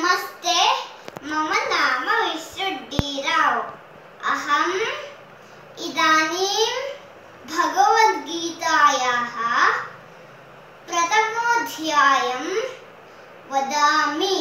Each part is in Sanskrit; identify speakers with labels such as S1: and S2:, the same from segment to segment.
S1: नमस्ते, मम नाम विश्रुड्डीराव। अहम् इदानीं भगवद्गीतायाः प्रथमोऽध्यायं वदामि।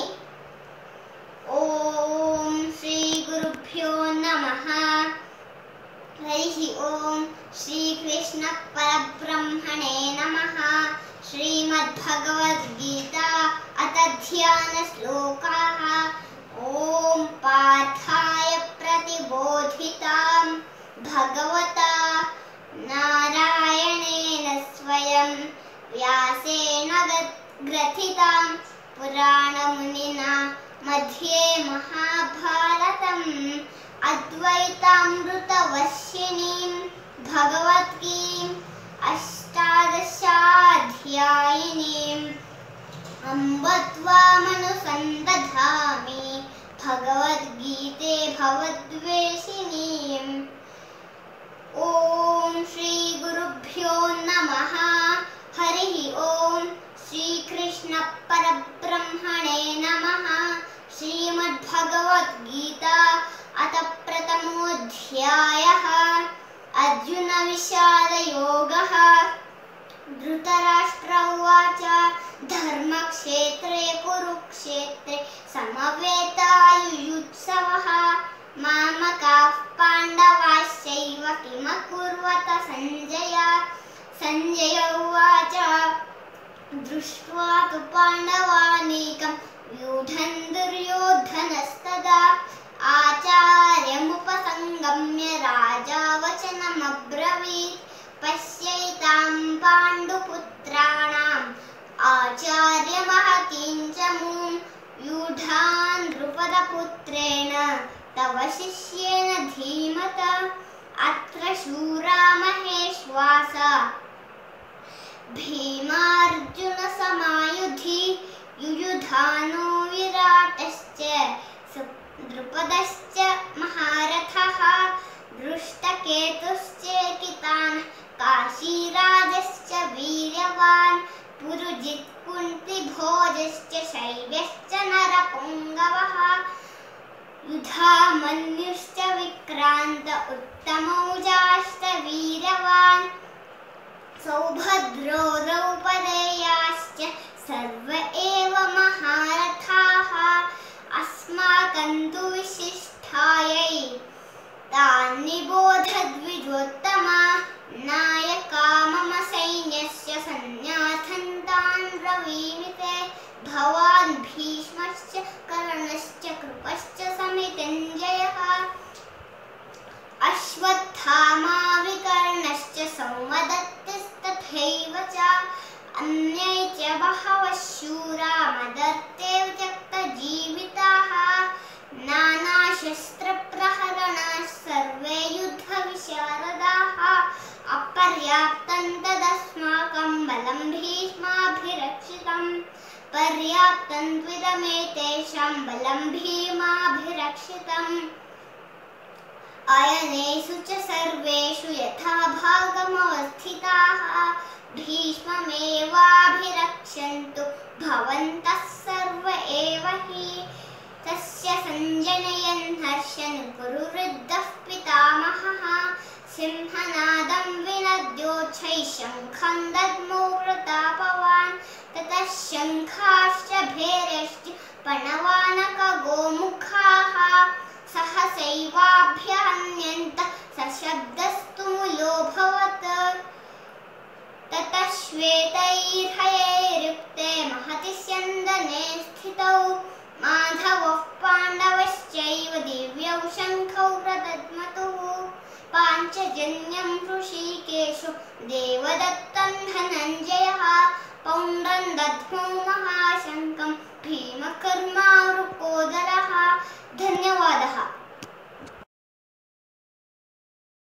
S1: ॐ श्रीगुरुभ्यो नमः। हरिः ॐ श्रीकृष्ण परब्रह्मणे नमः। श्रीमद्भगवद्गीता अतध्यानश्लोकाः। ॐ पार्थाय प्रतिबोधितां भगवता नारायणेन स्वयं व्यासेन ग्रथितां पुराणमुनिना मध्ये महाभारतम् अद्वैतामृतवर्षिणीं भगवद्गीतां अष्टादशाध्यायिनीम् अम्ब त्वामनुसन्दधामि भगवद्गीते भवद्वेषिणीम्। ॐ श्रीगुरुभ्यो नमः। हरिः ॐ श्रीकृष्ण परब्रह्मणे नमः। श्रीमद्भगवद्गीता अथ प्रथमोऽध्यायः। अर्जुन विषादयोगः। धृतराष्ट्र उवाच धर्मक्षेत्रे कुरुक्षेत्रे समवेतायुयुत्सवः। मामकाः पाण्डवाश्चैव किमकुर्वत सञ्जय। सञ्जय उवाच दृष्ट्वा तु पाण्डवानीकं व्यूढन् दुर्योधनस्तदा आचार्यमुपसंगम्य राजा वचनमब्रवीत्। पश्यैतां पाण्डुपुत्राणाम् आचार्यमहतीं च मूं व्यूढान् द्रुपदपुत्रेण तव शिष्येन धीमता। अत्र शूरा महेश्वासा भीमार्जुनसमायुधि युयुधानो विराटश्च द्रुपदश्च महारथः दृष्टकेतुश्चेकितान् काशीराजश्च वीर्यवान् पुरुजित् कुन्तिभोजश्च शैब्यश्च नरपुङ्गवः युधामन्युश्च विक्रान्त उत्तमौजाश्च वीर्यवान् सौभद्रो द्रौपदेयाश्च सर्व एव महारथाः। अस्माकं तु विशिष्टायै तान् निबोधद्विजोत्तमा। नायका मम सैन्यस्य सन्न्यासं तान् ब्रवीमि ते। भवान् भीष्मश्च कर्णश्च कृपश्च समितिञ्जयः अश्वत्थामा विकर्णश्च सौमदत्तिस्तथैव च अन्ये च बहवः शूरा मदर्ते त्यक्तजीविताः। नानाशस्त्रप्रहरणाः सर्वे युद्धविशारदाः। अपर्याप्तं तदस्माकं बलं भीष्माभिरक्षितम्। पर्याप्तं त्विदमेतेषां बलं भीमाभिरक्षितम्। अयनेषु च सर्वेषु यथा भागमवस्थिताः। भीष्ममेवाभिरक्षन्तु भवन्तः सर्व एव हि। तस्य सञ्जनयन् हर्षन् कुरुवृद्धः पितामहः। सिंहनादं विनद्योच्छैः शङ्खं दद्मो प्रतापवान्। ततः शङ्खाश्च भैरश्च पणवानकगो